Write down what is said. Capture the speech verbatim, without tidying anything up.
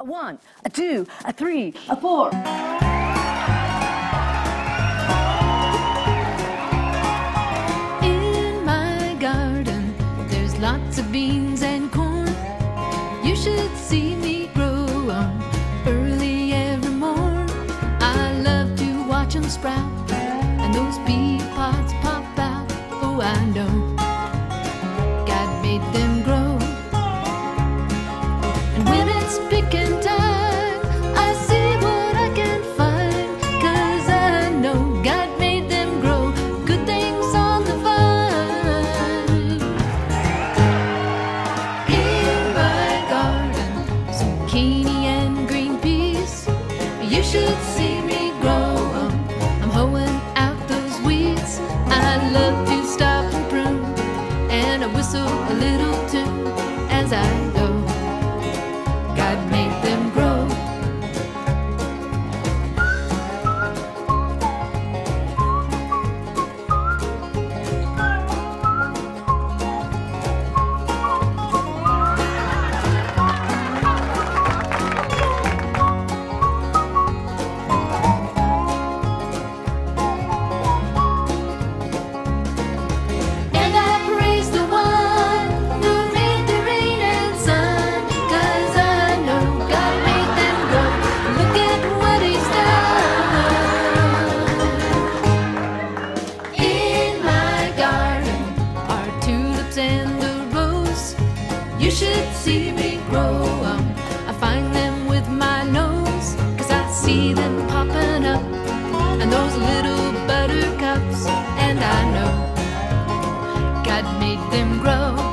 A one, a two, a three, a four. In my garden, there's lots of beans and corn. You should see me grow 'em early every morn. I love to watch 'em sprout, and those pea pods pop out. Oh, I know God made them grow. And when it's picking time, I see what I can find, 'cause I know God made them grow good things on the vine. In my garden, zucchini and green peas, you should see me grow 'em. I'm hoeing out those weeds. I love to stop and prune, and I whistle a little tune as I go. God made them grow. And I praise the one who made the rain and sun, 'cause I know God made them grow. Look at what He's done. In my garden are tulips and the rose. You should see me grow 'em. I find them with my nose, 'cause I see them popping up, and those little buttercups, and I know God made them grow.